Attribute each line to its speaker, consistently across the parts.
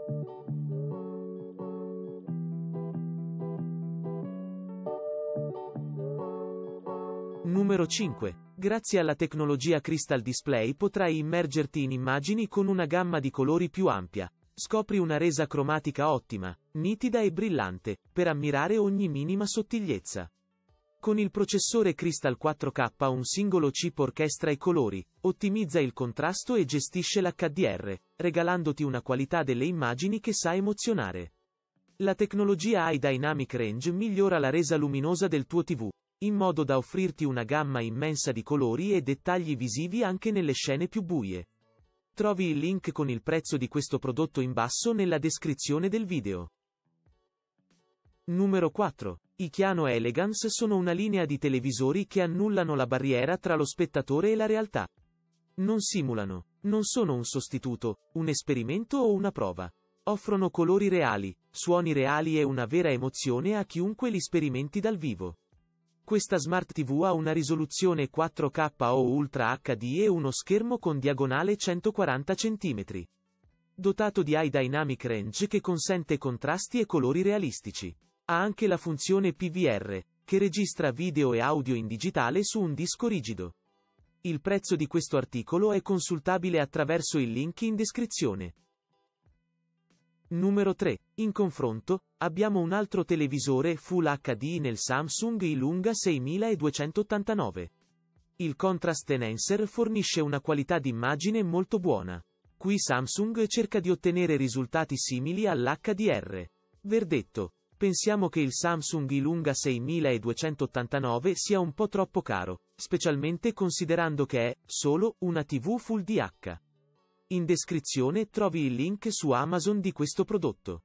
Speaker 1: Numero 5. Grazie alla tecnologia Crystal Display potrai immergerti in immagini con una gamma di colori più ampia. Scopri una resa cromatica ottima, nitida e brillante, per ammirare ogni minima sottigliezza. Con il processore Crystal 4K un singolo chip orchestra i colori, ottimizza il contrasto e gestisce l'HDR, regalandoti una qualità delle immagini che sa emozionare. La tecnologia High Dynamic Range migliora la resa luminosa del tuo TV, in modo da offrirti una gamma immensa di colori e dettagli visivi anche nelle scene più buie. Trovi il link con il prezzo di questo prodotto in basso nella descrizione del video. Numero 4. I Chiano Elegance sono una linea di televisori che annullano la barriera tra lo spettatore e la realtà. Non simulano, non sono un sostituto, un esperimento o una prova. Offrono colori reali, suoni reali e una vera emozione a chiunque li sperimenti dal vivo. Questa Smart TV ha una risoluzione 4K o Ultra HD e uno schermo con diagonale 140 cm. Dotato di High Dynamic Range che consente contrasti e colori realistici. Ha anche la funzione PVR, che registra video e audio in digitale su un disco rigido. Il prezzo di questo articolo è consultabile attraverso il link in descrizione. Numero 3. In confronto, abbiamo un altro televisore Full HD nel Samsung Ilunga 6289. Il Contrast Enhancer fornisce una qualità d'immagine molto buona. Qui Samsung cerca di ottenere risultati simili all'HDR. Verdetto. Pensiamo che il Samsung Ilunga 6289 sia un po' troppo caro, specialmente considerando che è solo una TV Full DH. In descrizione trovi il link su Amazon di questo prodotto.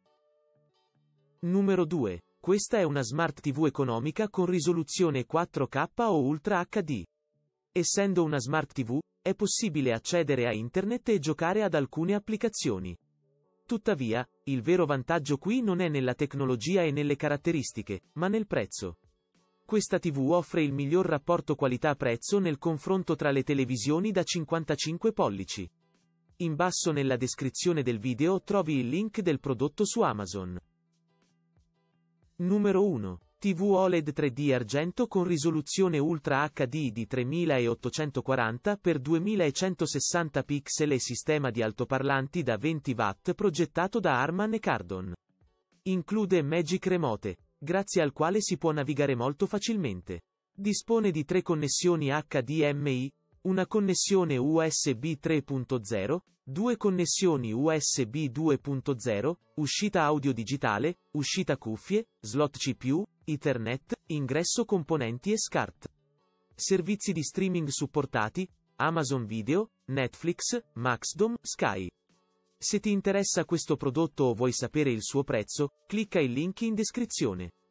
Speaker 1: Numero 2. Questa è una Smart TV economica con risoluzione 4K o Ultra HD. Essendo una Smart TV, è possibile accedere a Internet e giocare ad alcune applicazioni. Tuttavia, il vero vantaggio qui non è nella tecnologia e nelle caratteristiche, ma nel prezzo. Questa TV offre il miglior rapporto qualità-prezzo nel confronto tra le televisioni da 55 pollici. In basso nella descrizione del video trovi il link del prodotto su Amazon. Numero 1. TV OLED 3D argento con risoluzione Ultra HD di 3840 x 2160 pixel e sistema di altoparlanti da 20 watt progettato da Harman Kardon. Include Magic Remote, grazie al quale si può navigare molto facilmente. Dispone di 3 connessioni HDMI, una connessione USB 3.0, 2 connessioni USB 2.0, uscita audio digitale, uscita cuffie, slot CPU, Ethernet, ingresso componenti e SCART. Servizi di streaming supportati, Amazon Video, Netflix, Maxdome, Sky. Se ti interessa questo prodotto o vuoi sapere il suo prezzo, clicca il link in descrizione.